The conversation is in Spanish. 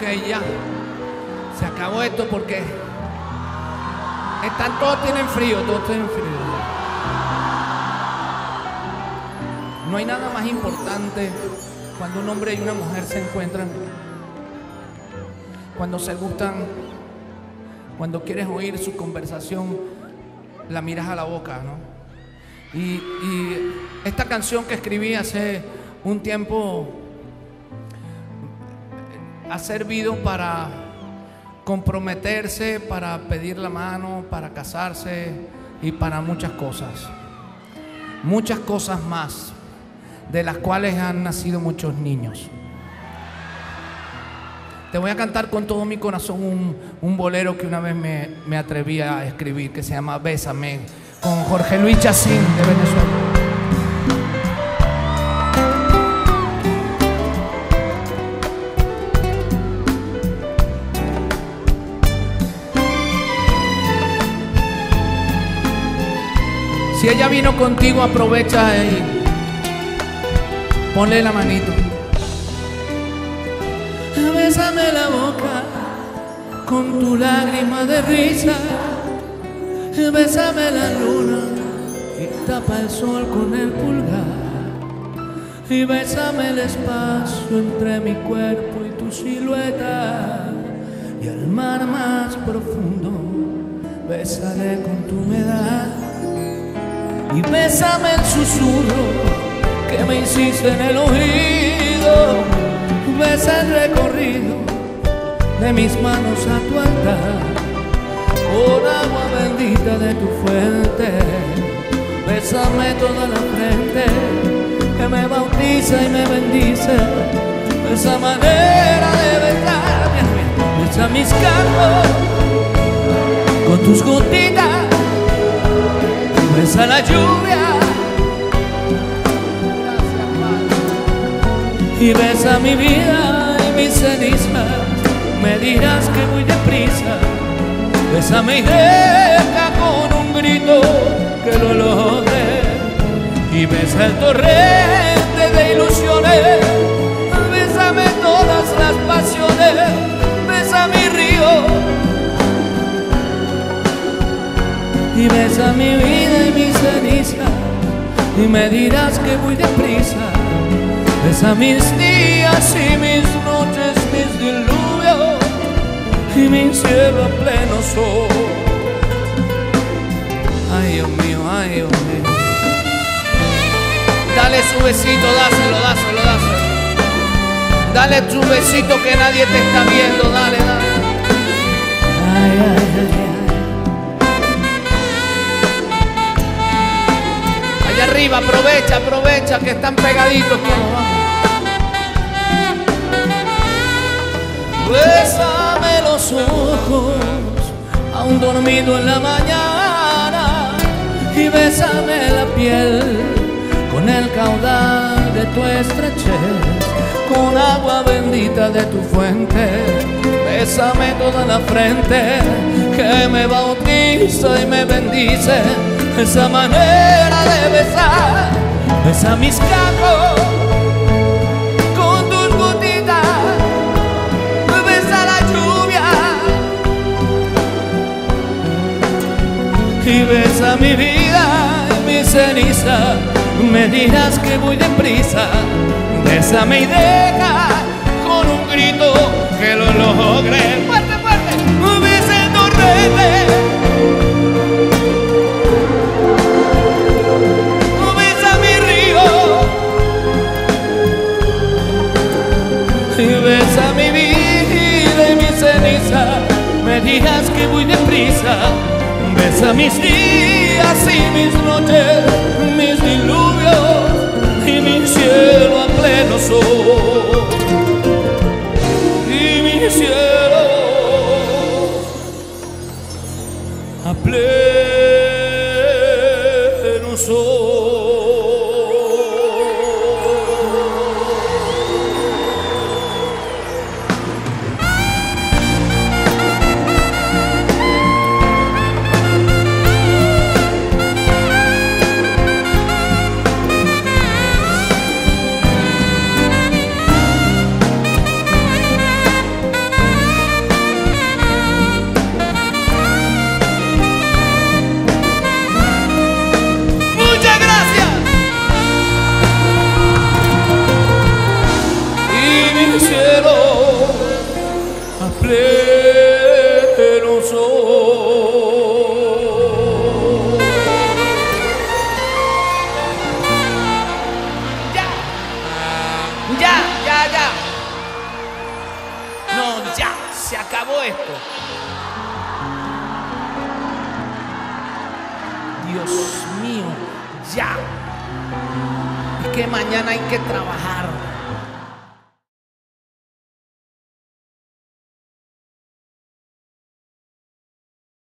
ya. Se acabó esto porque todos tienen frío, todos tienen frío. No hay nada más importante cuando un hombre y una mujer se encuentran, cuando se gustan, cuando quieres oír su conversación, la miras a la boca, ¿no? Y esta canción que escribí hace un tiempo ha servido para comprometerse, para pedir la mano, para casarse y para muchas cosas más, de las cuales han nacido muchos niños. Te voy a cantar con todo mi corazón un bolero que una vez me atreví a escribir, que se llama Bésame, con Jorge Luis Chacín de Venezuela. Si ella vino contigo, aprovecha y ponle la manito. Bésame la boca con tu lágrima de risa. Bésame la luna y tapa el sol con el pulgar. Y bésame el espacio entre mi cuerpo y tu silueta. Y al mar más profundo besaré con tu humedad. Y bésame el susurro que me hiciste en el oído. Besa el recorrido de mis manos a tu altar, con agua bendita de tu fuente. Bésame toda la frente que me bautiza y me bendice. Esa manera de besarme, besa mis campos con tus gotitas. Besa la lluvia y besa mi vida y mis cenizas. Me dirás que voy deprisa. Bésame y deja con un grito que lo logre. Y besa el torrente de ilusiones. Bésame todas las pasiones. Besa mi río y besa mi vida y mis cenizas. Y me dirás que voy deprisa. Besa mis días y mis noches, mis diluvios y mi cielo a pleno sol. Ay, Dios mío, ay, Dios mío. Dale su besito, dáselo, dáselo, dáselo. Dale tu besito que nadie te está viendo, dale, dale. Ay, ay, ay, ay. Allá arriba, aprovecha, aprovecha que están pegaditos todos. Bésame los ojos, aún dormido en la mañana, y bésame la piel con el caudal de tu estrechez, con agua bendita de tu fuente. Bésame toda la frente que me bautiza y me bendice. Esa manera de besar, besa mis cacos con tus gotitas. Besa la lluvia y besa mi vida y mi ceniza. Me dirás que voy deprisa. Bésame y deja con un grito que lo logre. Fuerte, fuerte. Besa el torrente. Besa mi río y besa mi vida y mi ceniza. Me dirás que voy deprisa. Besa mis días y mis noches, mis diluvios y mi cielo a pleno sol. Y mi cielo a pleno sol. Dios mío, ya. Es que mañana hay que trabajar.